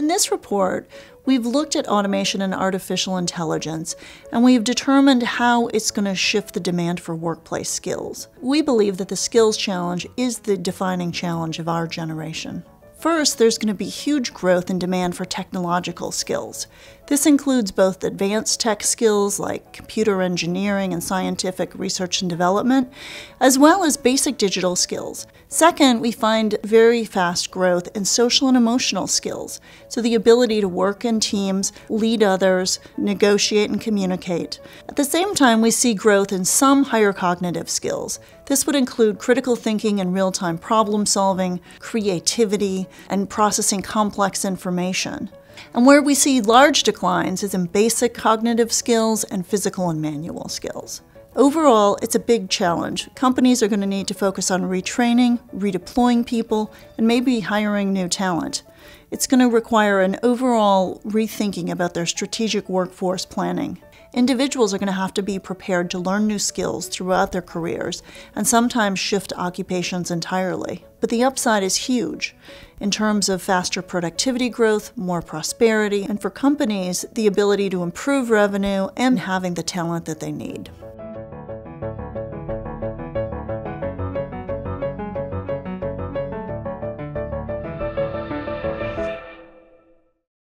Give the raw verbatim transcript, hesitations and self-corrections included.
in this report, we've looked at automation and artificial intelligence, and we've determined how it's going to shift the demand for workplace skills. We believe that the skills challenge is the defining challenge of our generation. First, there's going to be huge growth in demand for technological skills. This includes both advanced tech skills like computer engineering and scientific research and development, as well as basic digital skills. Second, we find very fast growth in social and emotional skills, so the ability to work in teams, lead others, negotiate and communicate. At the same time, we see growth in some higher cognitive skills. This would include critical thinking and real-time problem solving, creativity, and processing complex information. And where we see large declines is in basic cognitive skills and physical and manual skills. Overall, it's a big challenge. Companies are going to need to focus on retraining, redeploying people, and maybe hiring new talent. It's going to require an overall rethinking about their strategic workforce planning. Individuals are going to have to be prepared to learn new skills throughout their careers and sometimes shift occupations entirely. But the upside is huge in terms of faster productivity growth, more prosperity, and for companies, the ability to improve revenue and having the talent that they need.